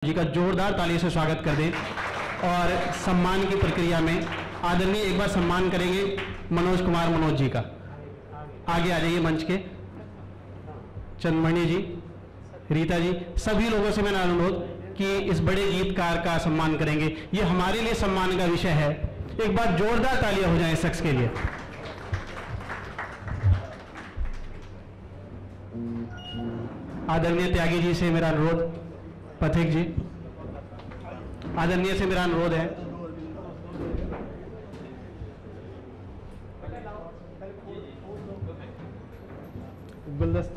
जी का जोरदार ताली से स्वागत कर दें। और सम्मान की प्रक्रिया में आदरणीय एक बार सम्मान करेंगे मनोज जी का। आगे आ जाइए मंच के। चंद्रमणि जी, रीता जी, सभी लोगों से मेरा अनुरोध कि इस बड़े गीतकार का सम्मान करेंगे। ये हमारे लिए सम्मान का विषय है। एक बार जोरदार तालियां हो जाएं इस शख्स के लिए। आदरणीय त्यागी जी से मेरा अनुरोध, पथिक जी, आदरणीय से मेरा अनुरोध है। गुलदस्ता,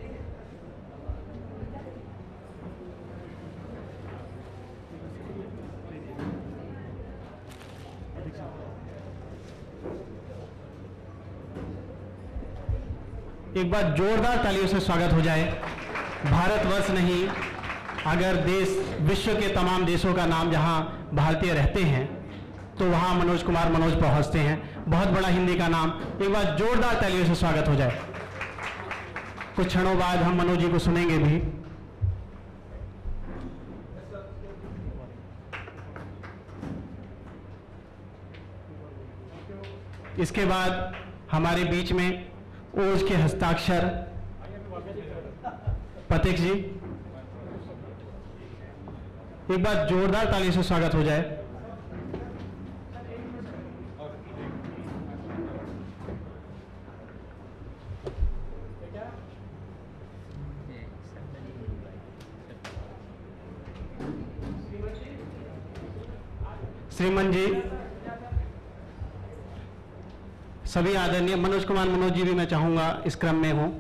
एक बार जोरदार तालियों से स्वागत हो जाए। भारतवर्ष नहीं, अगर देश, विश्व के तमाम देशों का नाम जहां भारतीय रहते हैं तो वहां मनोज पहुंचते हैं। बहुत बड़ा हिंदी का नाम। एक बार जोरदार तालियों से स्वागत हो जाए। कुछ क्षणों बाद हम मनोज जी को सुनेंगे भी। इसके बाद हमारे बीच में ओज के हस्ताक्षर पथिक जी, एक बार जोरदार ताली से स्वागत हो जाए। श्रीमन जी, सभी आदरणीय मनोज जी भी मैं चाहूंगा इस क्रम में हों।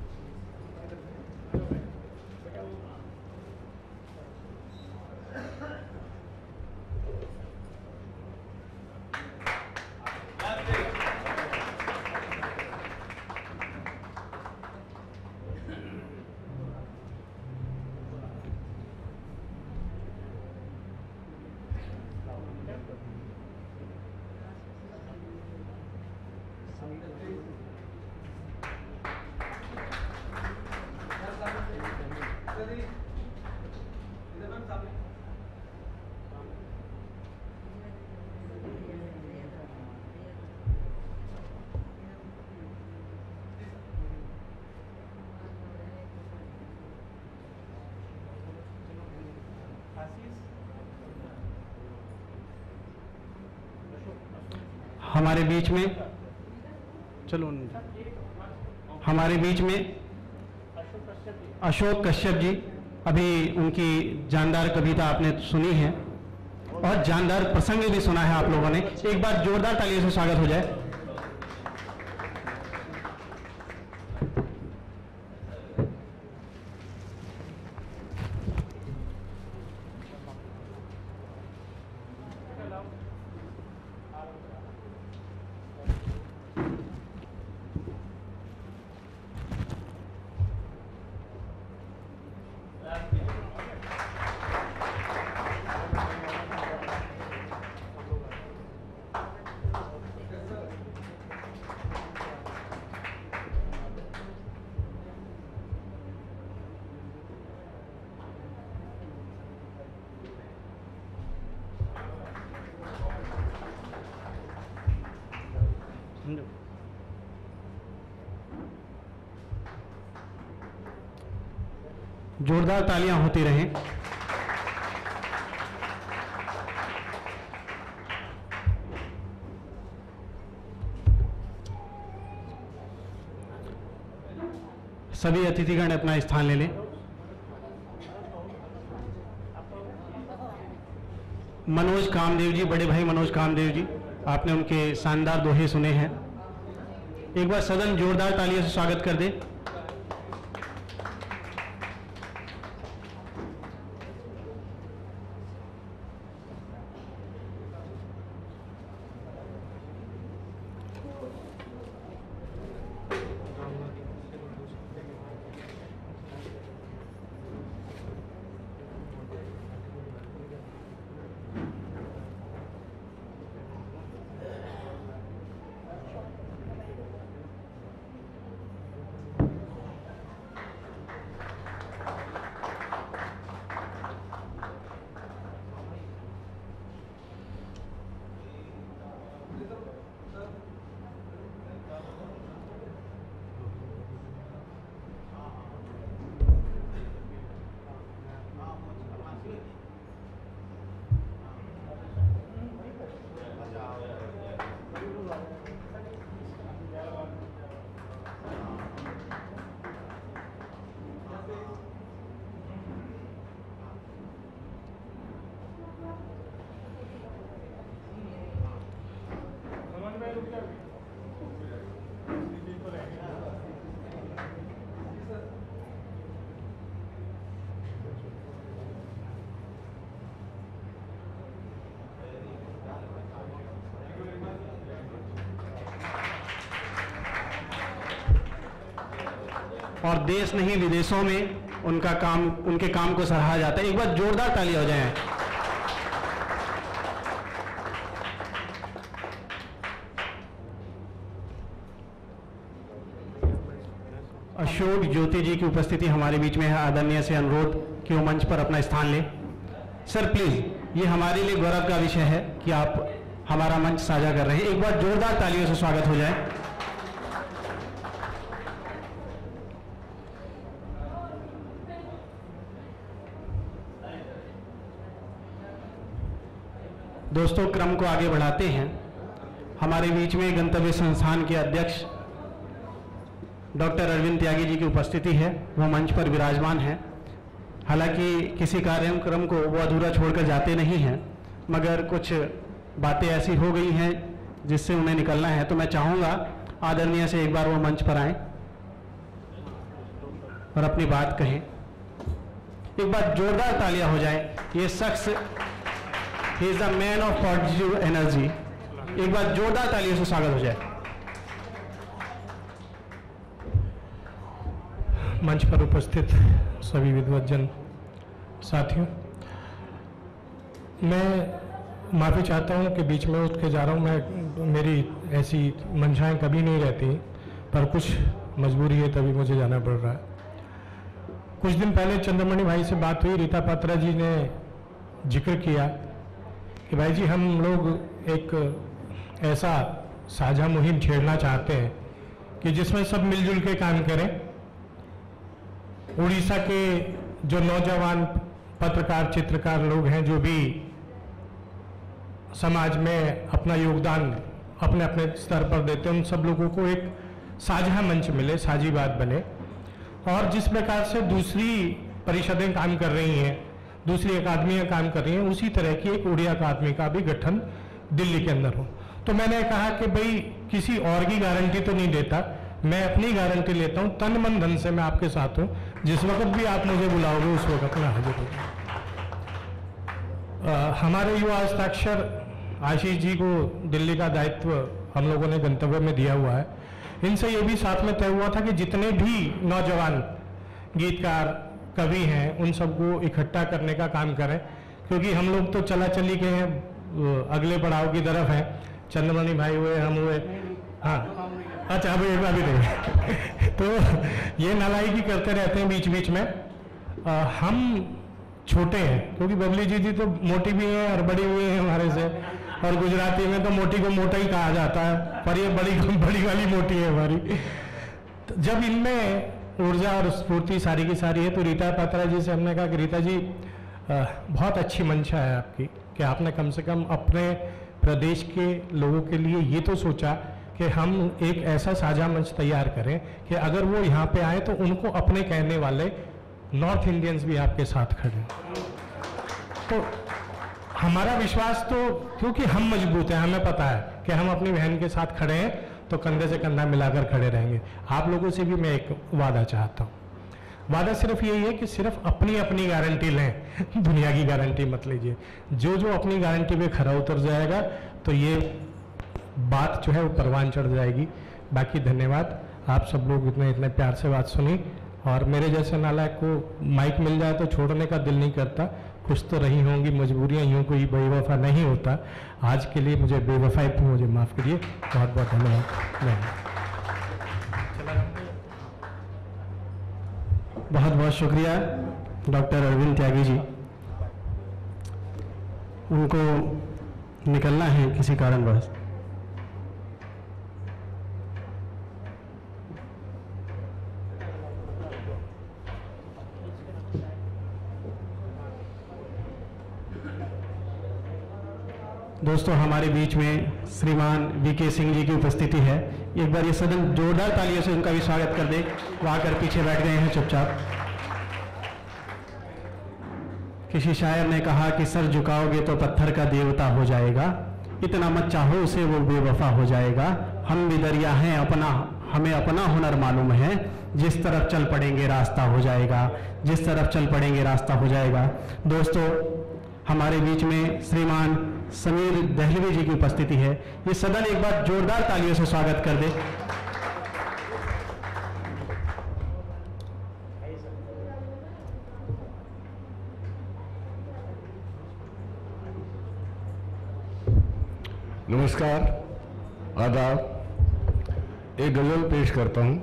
हमारे बीच में, चलो हमारे बीच में अशोक कश्यप जी, अभी उनकी जानदार कविता आपने सुनी है और जानदार प्रसंग भी सुना है आप लोगों ने। एक बार जोरदार तालियों से स्वागत हो जाए। जोरदार तालियां होती रहें। सभी अतिथिगण अपना स्थान ले लें। मनोज कामदेव जी, बड़े भाई मनोज कामदेव जी, आपने उनके शानदार दोहे सुने हैं। एक बार सदन जोरदार तालियों से स्वागत कर दे। और देश नहीं विदेशों में उनके काम को सराहा जाता है। एक बार जोरदार तालियां हो जाएं। अशोक ज्योति जी की उपस्थिति हमारे बीच में है। आदरणीय से अनुरोध कि वो मंच पर अपना स्थान लें। सर प्लीज, ये हमारे लिए गौरव का विषय है कि आप हमारा मंच साझा कर रहे हैं। एक बार जोरदार तालियों से स्वागत हो जाए। दोस्तों, क्रम को आगे बढ़ाते हैं। हमारे बीच में गंतव्य संस्थान के अध्यक्ष डॉक्टर अरविंद त्यागी जी की उपस्थिति है। वो मंच पर विराजमान है। हालांकि किसी कार्यक्रम को वो अधूरा छोड़कर जाते नहीं हैं, मगर कुछ बातें ऐसी हो गई हैं जिससे उन्हें निकलना है, तो मैं चाहूँगा आदरणीय से एक बार वो मंच पर आएं और अपनी बात कहें। एक बार जोरदार तालियां हो जाए। ये शख्स, he is the man of positive energy. एक बार जोरदार तालियों से स्वागत हो जाए। मंच पर उपस्थित सभी विद्वज्जन साथियों, मैं माफ़ी चाहता हूं कि बीच में उठ के जा रहा हूं। मेरी ऐसी मंशाएं कभी नहीं रहती, पर कुछ मजबूरी है तभी मुझे जाना पड़ रहा है। कुछ दिन पहले चंद्रमणि भाई से बात हुई। रीता पात्रा जी ने जिक्र किया कि भाई जी, हम लोग एक ऐसा साझा मुहिम छेड़ना चाहते हैं कि जिसमें सब मिलजुल के काम करें। उड़ीसा के जो नौजवान पत्रकार चित्रकार लोग हैं, जो भी समाज में अपना योगदान अपने अपने स्तर पर देते हैं, उन सब लोगों को एक साझा मंच मिले, साझी बात बने। और जिस प्रकार से दूसरी परिषदें काम कर रही हैं, दूसरी अकादमियां काम कर रही हैं, उसी तरह की एक उड़िया अकादमी का भी गठन दिल्ली के अंदर हो। तो मैंने कहा कि भाई, किसी और की गारंटी तो नहीं देता, मैं अपनी गारंटी लेता हूं। तन मन धन से मैं आपके साथ हूं। जिस वक्त भी आप मुझे बुलाओगे उस वक्त मैं हाजिर होगा। हमारे युवा हस्ताक्षर आशीष जी को दिल्ली का दायित्व हम लोगों ने गंतव्य में दिया हुआ है। इनसे ये भी साथ में तय हुआ था कि जितने भी नौजवान गीतकार कवि हैं, उन सबको इकट्ठा करने का काम करें, क्योंकि हम लोग तो चला चली के हैं, अगले पड़ाव की तरफ हैं। चंद्रमणि भाई हुए, हम हुए, हाँ अच्छा अभी एक बार भी नहीं तो ये नालायकी करते रहते हैं बीच बीच में। हम छोटे हैं, क्योंकि बबली जी तो मोटी भी हैं और बड़ी हुई हैं हमारे से, और गुजराती में तो मोटी को मोटा ही कहा जाता है, पर ये बड़ी वाली मोटी है हमारी। तो जब इनमें ऊर्जा और स्फूर्ति सारी की सारी है, तो रीता पात्रा जी से हमने कहा कि रीता जी, बहुत अच्छी मंशा है आपकी कि आपने कम से कम अपने प्रदेश के लोगों के लिए ये तो सोचा कि हम एक ऐसा साझा मंच तैयार करें कि अगर वो यहाँ पे आए तो उनको अपने कहने वाले नॉर्थ इंडियंस भी आपके साथ खड़े। तो हमारा विश्वास, तो क्योंकि हम मजबूत हैं, हमें पता है कि हम अपनी बहन के साथ खड़े हैं, तो कंधे से कंधा मिलाकर खड़े रहेंगे। आप लोगों से भी मैं एक वादा चाहता हूँ। वादा सिर्फ यही है कि सिर्फ अपनी अपनी गारंटी लें, दुनिया की गारंटी मत लीजिए। जो जो अपनी गारंटी पे खरा उतर जाएगा तो ये बात जो है वो परवान चढ़ जाएगी। बाकी धन्यवाद, आप सब लोग इतने प्यार से बात सुनी। और मेरे जैसे नालायक को माइक मिल जाए तो छोड़ने का दिल नहीं करता। कुछ तो रही होंगी मजबूरियां, यूं कोई बेवफा नहीं होता। आज के लिए मुझे बेवफाई पे मुझे माफ़ करिए। बहुत बहुत धन्यवाद। बहुत बहुत शुक्रिया डॉक्टर अरविंद त्यागी जी। उनको निकलना है किसी कारणवश। दोस्तों, हमारे बीच में श्रीमान वीके सिंह जी की उपस्थिति है। एक बार ये सदन जोरदार तालियों से उनका भी स्वागत कर दे। वो आकर पीछे बैठ गए हैं चुपचाप। किसी शायर ने कहा कि सर झुकाओगे तो पत्थर का देवता हो जाएगा, इतना मत चाहो उसे वो बेवफा हो जाएगा। हम भी दरिया हैं, हमें अपना हुनर मालूम है, जिस तरफ चल पड़ेंगे रास्ता हो जाएगा, जिस तरफ चल पड़ेंगे रास्ता हो जाएगा। दोस्तों, हमारे बीच में श्रीमान समीर दहलवी जी की उपस्थिति है। ये सदन एक बार जोरदार तालियों से स्वागत कर दे। नमस्कार, आदाब। एक गज़ल पेश करता हूँ।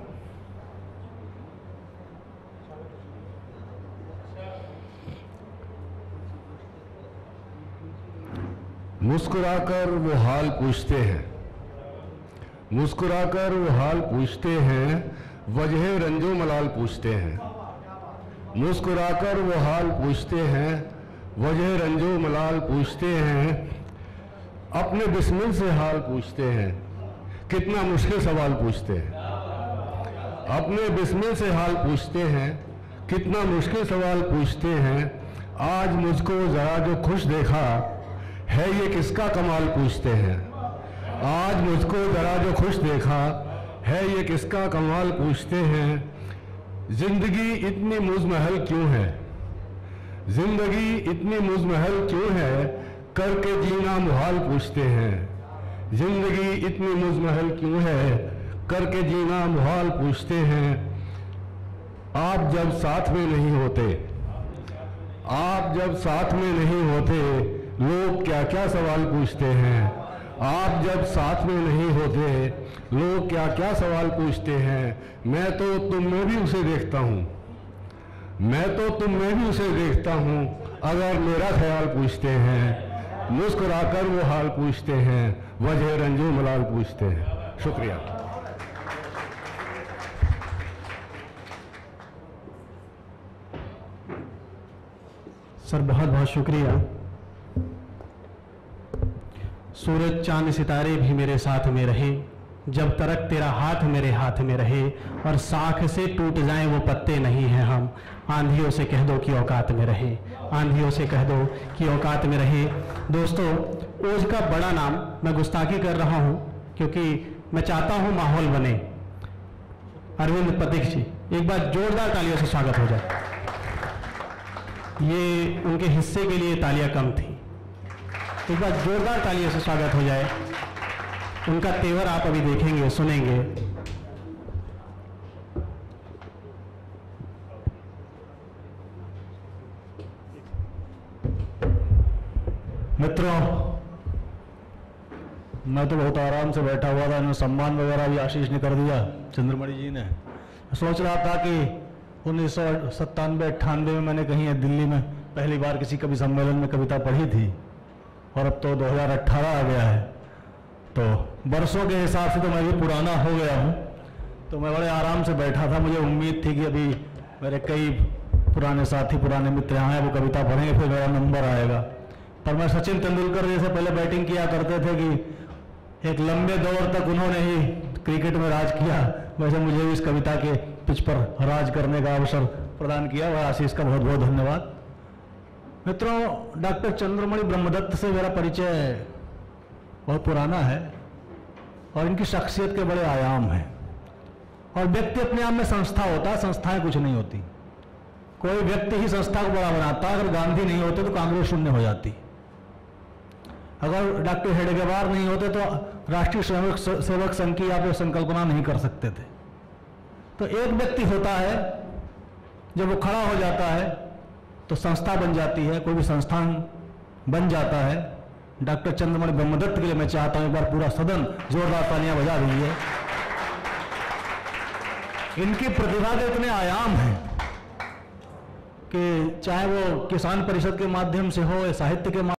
मुस्कुराकर वो हाल पूछते हैं, मुस्कुराकर वो हाल पूछते हैं, वजह रंजो मलाल पूछते हैं। मुस्कुराकर वो हाल पूछते हैं, वजह रंजो मलाल पूछते हैं। अपने बिस्मिल से हाल पूछते हैं, कितना मुश्किल सवाल पूछते हैं। अपने बिस्मिल से हाल पूछते हैं, कितना मुश्किल सवाल पूछते हैं। आज मुझको ज़रा जो खुश देखा है, ये किसका कमाल पूछते हैं। आज मुझको ज़रा जो खुश देखा है, ये किसका कमाल पूछते हैं। जिंदगी इतनी मुज़महल क्यों है, जिंदगी इतनी मुज़महल क्यों है, करके जीना मुहाल पूछते हैं। जिंदगी इतनी मुज़महल क्यों है, करके जीना मुहाल पूछते हैं। आप जब साथ में नहीं होते, आप जब साथ में नहीं होते, लोग क्या क्या सवाल पूछते हैं। आप जब साथ में नहीं होते, लोग क्या क्या सवाल पूछते हैं। मैं तो तुम में भी उसे देखता हूँ, मैं तो तुम में भी उसे देखता हूँ, अगर मेरा ख्याल पूछते हैं। मुस्कुराकर वो हाल पूछते हैं, वजह रंजो मलाल पूछते हैं। शुक्रिया। सर बहुत बहुत शुक्रिया। सूरज चांद सितारे भी मेरे साथ में रहे, जब तक तेरा हाथ मेरे हाथ में रहे। और साख से टूट जाएं वो पत्ते नहीं हैं हम, आंधियों से कह दो कि औकात में रहे, आंधियों से कह दो कि औकात में रहे। दोस्तों, ओज का बड़ा नाम मैं गुस्ताखी कर रहा हूं, क्योंकि मैं चाहता हूं माहौल बने। अरविंद पथिक जी, एक बार जोरदार तालियों से स्वागत हो जाए। ये उनके हिस्से के लिए तालियां कम थी, एक बार जोरदार तालियों से स्वागत हो जाए। उनका तेवर आप अभी देखेंगे, सुनेंगे। मित्रों, मैं तो बहुत आराम से बैठा हुआ था, इन्होंने सम्मान वगैरह भी आशीष ने कर दिया, चंद्रमणि जी ने। सोच रहा था कि 1997-98 में मैंने कहीं दिल्ली में पहली बार किसी कवि सम्मेलन में कविता पढ़ी थी, और अब तो 2018 आ गया है, तो बरसों के हिसाब से तो मैं भी पुराना हो गया हूँ। तो मैं बड़े आराम से बैठा था, मुझे उम्मीद थी कि अभी मेरे कई पुराने साथी, पुराने मित्र यहाँ हैं, वो कविता पढ़ेंगे, फिर मेरा नंबर आएगा। पर मैं सचिन तेंदुलकर जैसे पहले बैटिंग किया करते थे कि एक लंबे दौर तक उन्होंने ही क्रिकेट में राज किया, वैसे मुझे भी इस कविता के पिच पर राज करने का अवसर प्रदान किया, वह आशीष का बहुत बहुत धन्यवाद। मित्रों, डॉक्टर चंद्रमणि ब्रह्मदत्त से मेरा परिचय बहुत पुराना है, और इनकी शख्सियत के बड़े आयाम हैं। और व्यक्ति अपने आप में संस्था होता है, संस्थाएं कुछ नहीं होती। कोई व्यक्ति ही संस्था को बड़ा बनाता है। अगर गांधी नहीं होते तो कांग्रेस शून्य हो जाती, अगर डॉक्टर हेडगेवार नहीं होते तो राष्ट्रीय सेवक संघ की आप संकल्पना नहीं कर सकते थे। तो एक व्यक्ति होता है, जब वो खड़ा हो जाता है तो संस्था बन जाती है, कोई भी संस्थान बन जाता है। डॉक्टर चंद्रमणि ब्रह्मदत्त के लिए मैं चाहता हूं एक बार पूरा सदन जोरदार तालियां बजा दीजिए। इनकी प्रतिभा के इतने आयाम हैं कि चाहे वो किसान परिषद के माध्यम से हो या साहित्य के